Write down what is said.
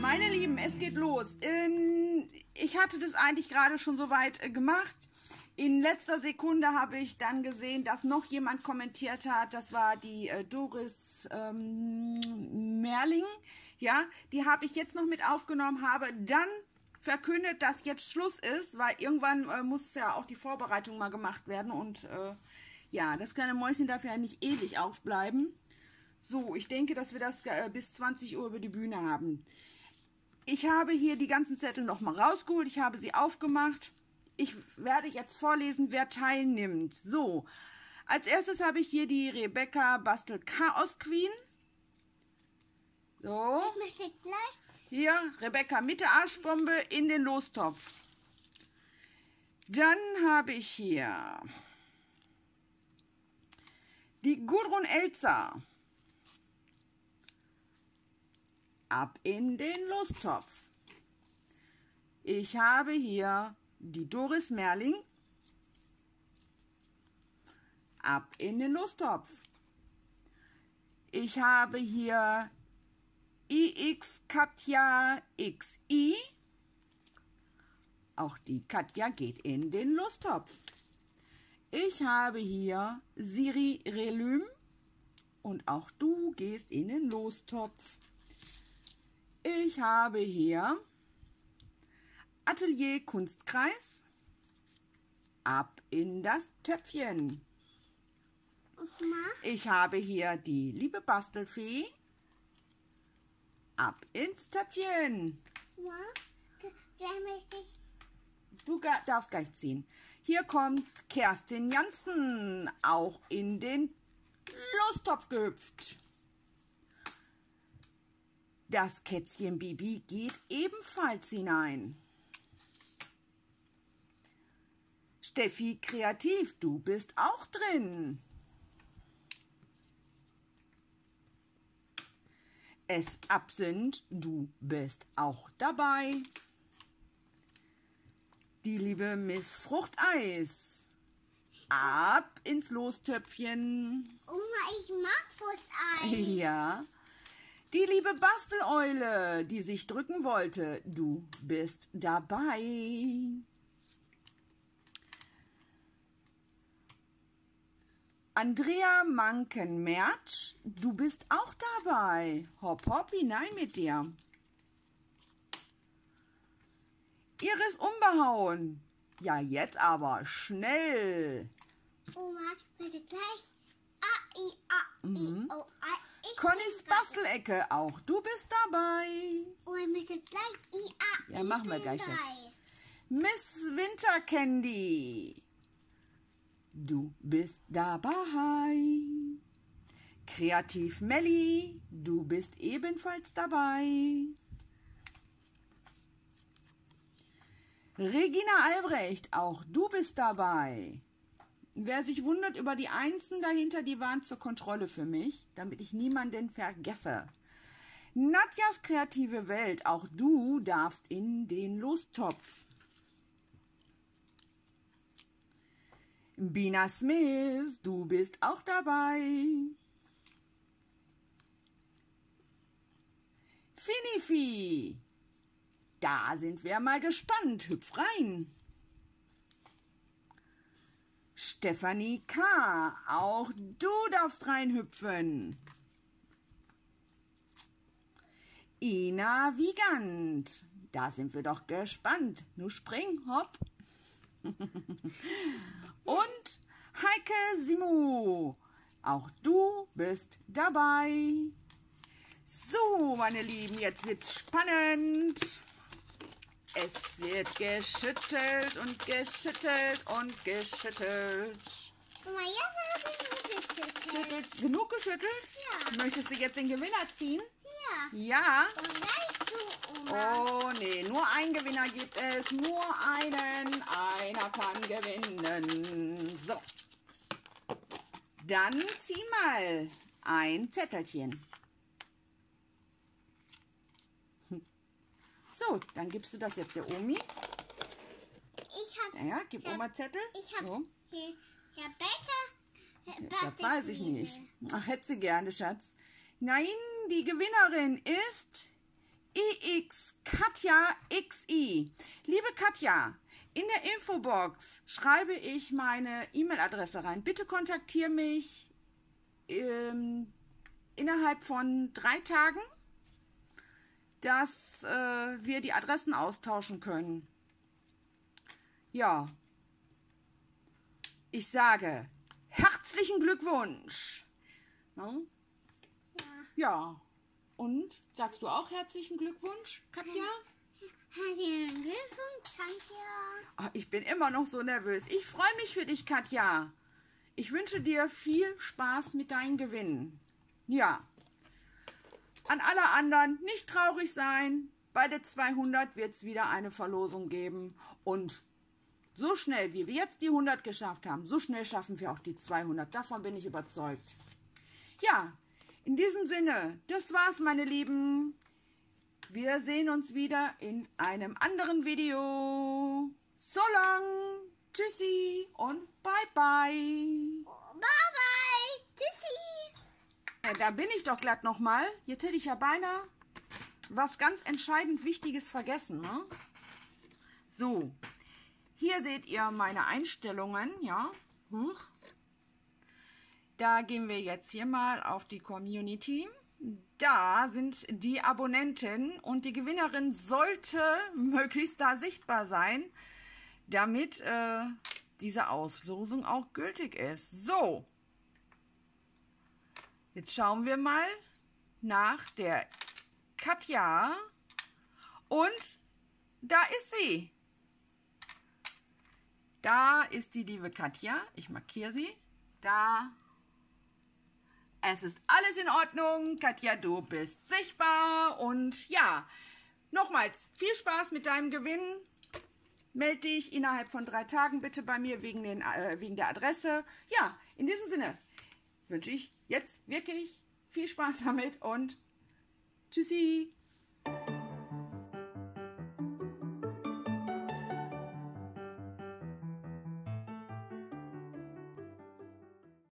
Meine Lieben, es geht los. Ich hatte das eigentlich gerade schon so weit gemacht. In letzter Sekunde habe ich dann gesehen, dass noch jemand kommentiert hat. Das war die Doris Merling. Ja, die habe ich jetzt noch mit aufgenommen, habe dann verkündet, dass jetzt Schluss ist, weil irgendwann muss ja auch die Vorbereitung mal gemacht werden. Und ja, das kleine Mäuschen darf ja nicht ewig aufbleiben. So, ich denke, dass wir das bis 20 Uhr über die Bühne haben. Ich habe hier die ganzen Zettel nochmal rausgeholt. Ich habe sie aufgemacht. Ich werde jetzt vorlesen, wer teilnimmt. So, als erstes habe ich hier die Rebecca Bastel Chaos Queen. So. Ich möchte gleich. Hier, Rebecca mit der Arschbombe in den Lostopf. Dann habe ich hier die Gudrun Elzer. Ab in den Lostopf. Ich habe hier die Doris Merling. Ab in den Lostopf. Ich habe hier IX Katja XI. Auch die Katja geht in den Lostopf. Ich habe hier Siri Relüm. Und auch du gehst in den Lostopf. Ich habe hier Atelier Kunstkreis. Ab in das Töpfchen. Ich habe hier die liebe Bastelfee. Ab ins Töpfchen. Gleich möchte ich. Du darfst gleich ziehen. Hier kommt Kerstin Jansen. Auch in den Lostopf gehüpft. Das Kätzchen Bibi geht ebenfalls hinein. Steffi Kreativ, du bist auch drin. Es Absinth, du bist auch dabei. Die liebe Miss Fruchteis. Ab ins Lostöpfchen. Oma, ich mag Fruchteis. Ja. Die liebe Basteleule, die sich drücken wollte, du bist dabei. Andrea Manken-Mertsch, du bist auch dabei. Hopp, hopp, hinein mit dir. Iris Umbehauen. Ja, jetzt aber schnell. Oma, bitte gleich. A, I, A, I, O, A. Connys Bastelecke, auch du bist dabei. Oma, bitte gleich I, A, Ja, machen wir gleich jetzt. Miss Wintercandy. Du bist dabei. Kreativ Melli, du bist ebenfalls dabei. Regina Albrecht, auch du bist dabei. Wer sich wundert über die Einsen dahinter, die waren zur Kontrolle für mich, damit ich niemanden vergesse. Nadjas kreative Welt, auch du darfst in den Lostopf. Bina Smith, du bist auch dabei. Finifi, da sind wir mal gespannt. Hüpf rein. Stefanie K., auch du darfst reinhüpfen. Ina Wiegand, da sind wir doch gespannt. Nur spring, hopp. Und Heike Simu, auch du bist dabei. So, meine Lieben, jetzt wird's spannend. Es wird geschüttelt und geschüttelt und geschüttelt. Oma, jetzt habe ich geschüttelt. Genug geschüttelt? Ja. Möchtest du jetzt den Gewinner ziehen? Ja. Ja. Und gleich du, Oma. Oh nee, nur einen Gewinner gibt es. Nur einen. Einer kann gewinnen. So. Dann zieh mal ein Zettelchen. So, dann gibst du das jetzt der Omi. Ich habe. Ja, gib Oma Zettel. Ich habe So. hier Rebecca. Das weiß ich nicht. Ach, hätte sie gerne, Schatz. Nein, die Gewinnerin ist IX Katja XI. Liebe Katja, in der Infobox schreibe ich meine E-Mail-Adresse rein. Bitte kontaktiere mich innerhalb von 3 Tagen, dass wir die Adressen austauschen können. Ja, ich sage herzlichen Glückwunsch. Ne? Ja, und sagst du auch herzlichen Glückwunsch, Katja? Herzlichen Glückwunsch, Katja. Oh, ich bin immer noch so nervös. Ich freue mich für dich, Katja. Ich wünsche dir viel Spaß mit deinen Gewinnen. Ja. An alle anderen nicht traurig sein. Bei der 200 wird es wieder eine Verlosung geben. Und so schnell, wie wir jetzt die 100 geschafft haben, so schnell schaffen wir auch die 200. Davon bin ich überzeugt. Ja, in diesem Sinne, das war's, meine Lieben. Wir sehen uns wieder in einem anderen Video. So lang, tschüssi und bye bye. Bye bye. Tschüssi. Ja, da bin ich doch glatt nochmal. Jetzt hätte ich ja beinahe was ganz entscheidend Wichtiges vergessen. Ne? So, hier seht ihr meine Einstellungen. Ja, huch. Da gehen wir jetzt hier mal auf die Community. Da sind die Abonnenten und die Gewinnerin sollte möglichst da sichtbar sein, damit diese Auslosung auch gültig ist. So, jetzt schauen wir mal nach der Katja und da ist sie. Da ist die liebe Katja. Ich markiere sie. Da. Es ist alles in Ordnung. Katja, du bist sichtbar. Und ja, nochmals viel Spaß mit deinem Gewinn. Melde dich innerhalb von 3 Tagen bitte bei mir wegen der Adresse. Ja, in diesem Sinne wünsche ich jetzt wirklich viel Spaß damit und tschüssi.